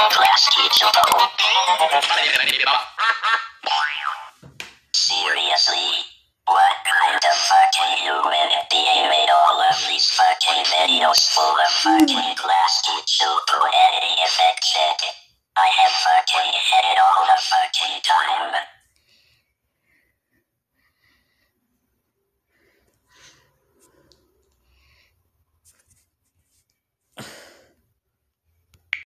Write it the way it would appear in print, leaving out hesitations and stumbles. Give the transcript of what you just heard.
Class teachable. Seriously? What kind of fucking human being made all of these fucking videos full of fucking class teachable editing effect shit? I have fucking had it all the fucking time.